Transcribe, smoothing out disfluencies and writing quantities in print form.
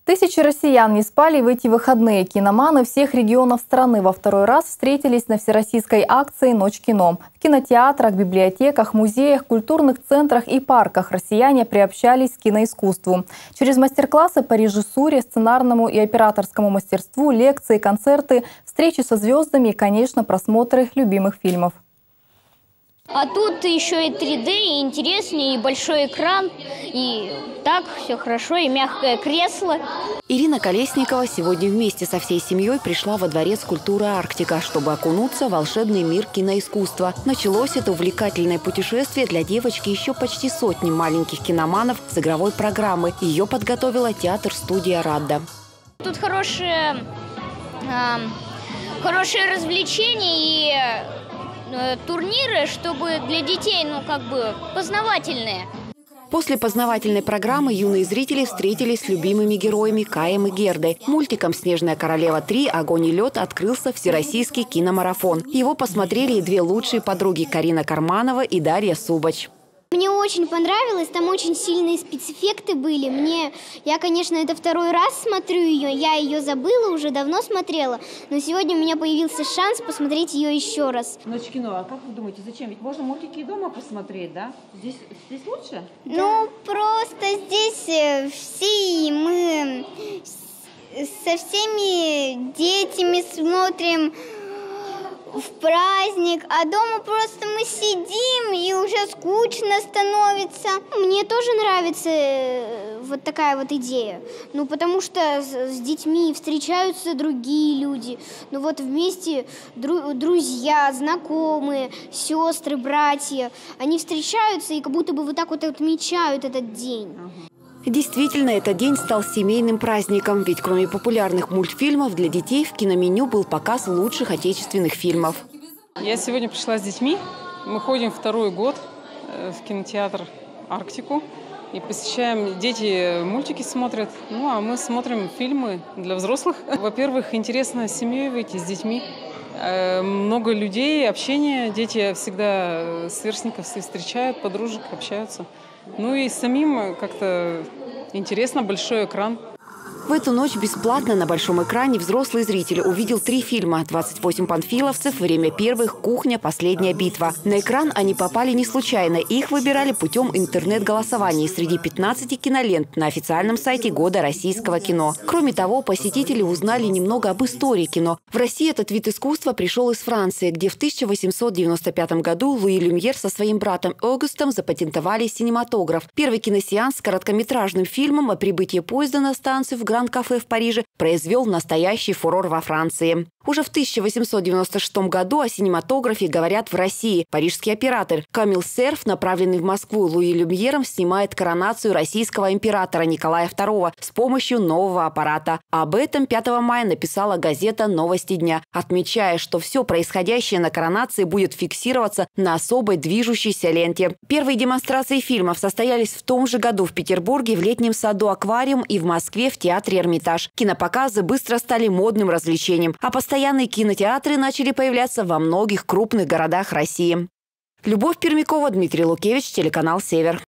Тысячи россиян не спали в эти выходные. Киноманы всех регионов страны во второй раз встретились на всероссийской акции «Ночь кино». В кинотеатрах, библиотеках, музеях, культурных центрах и парках россияне приобщались к киноискусству. Через мастер-классы по режиссуре, сценарному и операторскому мастерству, лекции, концерты, встречи со звездами и, конечно, просмотры любимых фильмов. А тут еще и 3D, и интереснее, и большой экран, и так все хорошо, и мягкое кресло. Ирина Колесникова сегодня вместе со всей семьей пришла во Дворец культуры «Арктика», чтобы окунуться в волшебный мир киноискусства. Началось это увлекательное путешествие для девочки еще почти сотни маленьких киноманов с игровой программы. Ее подготовила театр-студия «Радда». Тут хорошие развлечения и турниры, чтобы для детей, познавательные. После познавательной программы юные зрители встретились с любимыми героями Каем и Гердой. Мультиком «Снежная королева 3. Огонь и лед» открылся всероссийский киномарафон. Его посмотрели и две лучшие подруги Карина Карманова и Дарья Субач. Мне очень понравилось, там очень сильные спецэффекты были. Я, конечно, это второй раз смотрю ее, я ее забыла, уже давно смотрела, но сегодня у меня появился шанс посмотреть ее еще раз. Ночь кино, а как вы думаете, зачем? Ведь можно мультики и дома посмотреть, да? Здесь лучше? Ну, просто здесь мы со всеми детьми смотрим в праздник, а дома просто мы сидим и уже скучно становится. Мне тоже нравится вот такая вот идея. Потому что с детьми встречаются другие люди. Вместе друзья, знакомые, сестры, братья. Они встречаются и как будто бы вот так вот отмечают этот день. Действительно, этот день стал семейным праздником, ведь кроме популярных мультфильмов для детей в киноменю был показ лучших отечественных фильмов. Я сегодня пришла с детьми. Мы ходим второй год в кинотеатр «Арктику» и посещаем. Дети мультики смотрят, а мы смотрим фильмы для взрослых. Во-первых, интересно с семьей выйти, с детьми. Много людей, общение. Дети всегда сверстников встречают, подружек, общаются. И самим как-то интересно, большой экран. В эту ночь бесплатно на большом экране взрослый зритель увидел 3 фильма: «28 панфиловцев», «Время первых», «Кухня. Последняя битва». На экран они попали не случайно. Их выбирали путем интернет-голосования среди 15 кинолент на официальном сайте Года российского кино. Кроме того, посетители узнали немного об истории кино. В России этот вид искусства пришел из Франции, где в 1895 году Луи Люмьер со своим братом Огюстом запатентовали синематограф. Первый киносеанс с короткометражным фильмом о прибытии поезда на станцию в Гранд-кафе в Париже произвел настоящий фурор во Франции. Уже в 1896 году о синематографе говорят в России. Парижский оператор Камил Серф, направленный в Москву Луи Люмьером, снимает коронацию российского императора Николая II с помощью нового аппарата. Об этом 5 мая написала газета «Новости дня», отмечая, что все происходящее на коронации будет фиксироваться на особой движущейся ленте. Первые демонстрации фильмов состоялись в том же году в Петербурге в летнем саду «Аквариум» и в Москве в театре «Эрмитаж». Кинопоказы быстро стали модным развлечением, а постоянные кинотеатры начали появляться во многих крупных городах России. Любовь Пермякова, Дмитрий Лукевич, телеканал «Север».